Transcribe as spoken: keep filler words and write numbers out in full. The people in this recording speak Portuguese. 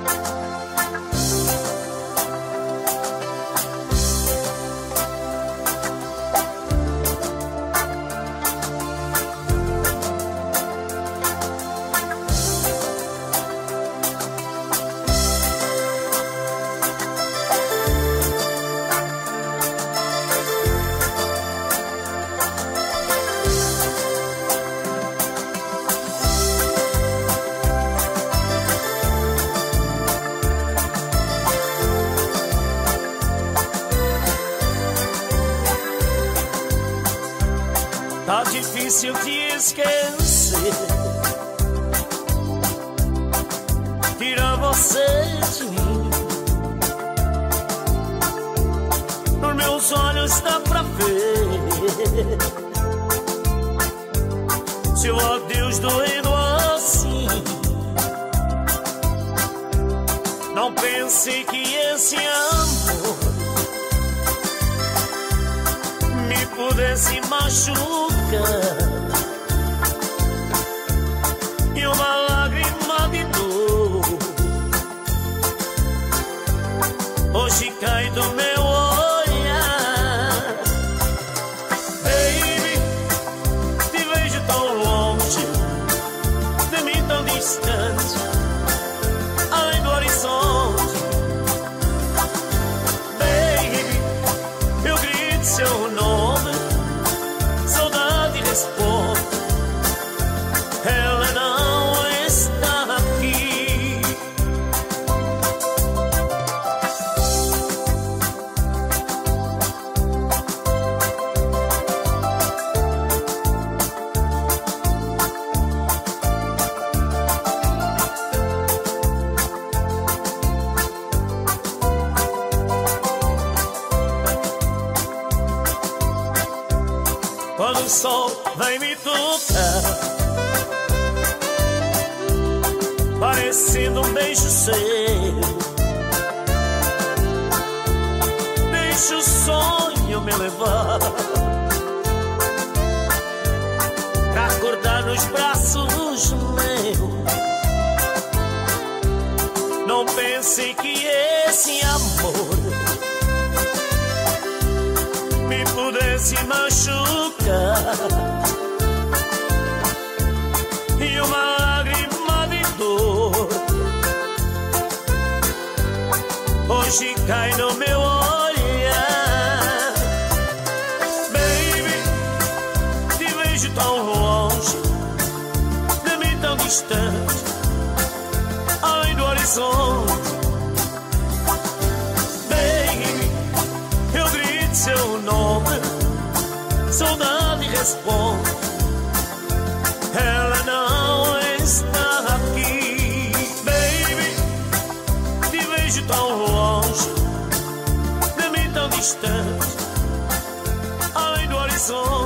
Tá difícil te esquecer, tira você de mim. Nos meus olhos dá pra ver seu adeus doendo assim. Não pense que esse amor me pudesse machucar, e uma lágrima de dor hoje cai do meu olhar. Baby, te vejo tão longe de mim, tão distante, além do horizonte. Baby, eu grito seu nome, saudade responde, ela não está aqui. Quando o sol vem me tocar, parecendo um beijo seu, deixa o sonho me levar pra acordar nos braços meus. Não pense que esse amor me pudesse machucar, e uma lágrima de dor hoje cai no meu olhar. Baby, te vejo tão longe de mim, tão distante, além do horizonte. Baby, eu grito seu nome, saudade responde, ela não está aqui. Baby, te vejo tão longe de mim, tão distante, além do horizonte.